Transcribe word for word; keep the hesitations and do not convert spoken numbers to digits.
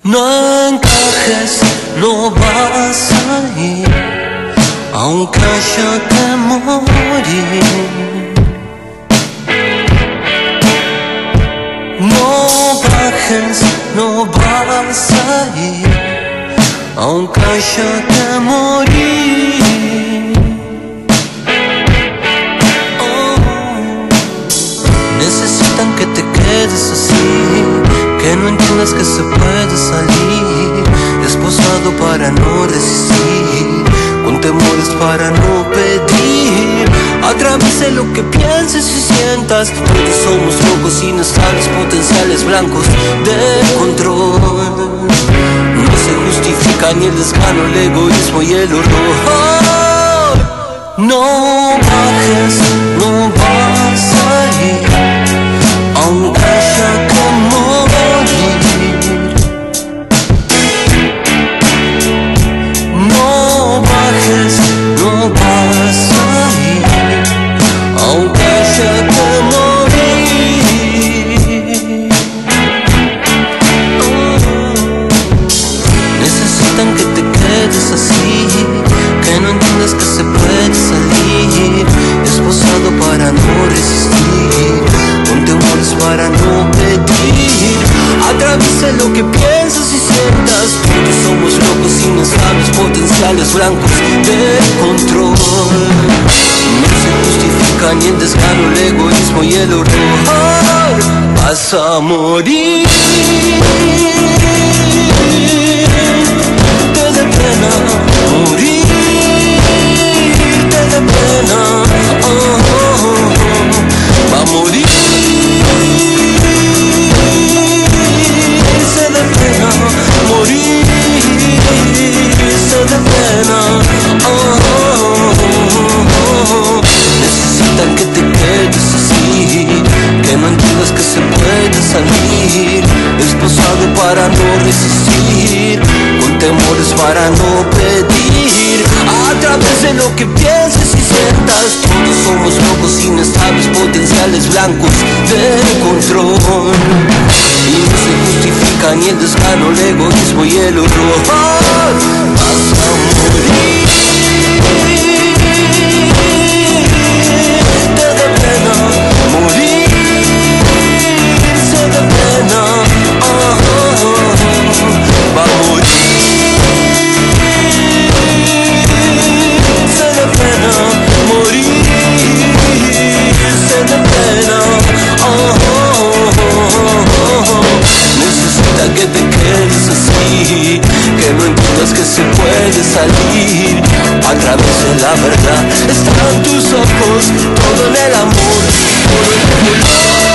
No encajes, no vas a ir, aunque haya que morir. No bajes, no vas a ir, aunque haya que morir. Oh. Necesitan que te quedes así, que no entiendas que se puede salir, esposado para no resistir, con temores para no pedir. Atraviese lo que pienses y sientas, todos somos locos, inestables, potenciales blancos de control. No se justifica ni el desgano, el egoísmo y el horror. No bajes, no vas a ir, aunque haya que morir. No bajes, no vas a ir, aunque haya que morir. Oh. Necesitan que te quedes así, que no entiendas que se puede salir, esposado para no resistir, con temores para no pedir. Atraviesa lo que piensas y sientas, todos somos locos, inestables, potenciales blancos de control. No se justifica ni el desgano, el egoísmo y el horror. Vas a morir. Te da pena morir, te da pena, oh, oh, oh. Va a morir. Se da pena morir, se da pena, oh, oh, oh, oh. Necesitan que te quedes así, que no entiendas que se puede salir, esposado para no resistir, con temores para no pedir. A través de lo que pienses y sientas, todos somos locos, inestables, potenciales blancos de control. Y no se justifica ni el desgano, el egoísmo y el horror. Vas a morir. Te da pena morir, se da pena, oh, oh, oh. Va a morir. Se da pena morir, se da pena, oh, oh, oh, oh. Necesita que te quedes así, que no entiendas que se puede salir. A través de la verdad están tus ojos, todo en el amor, todo en el dolor.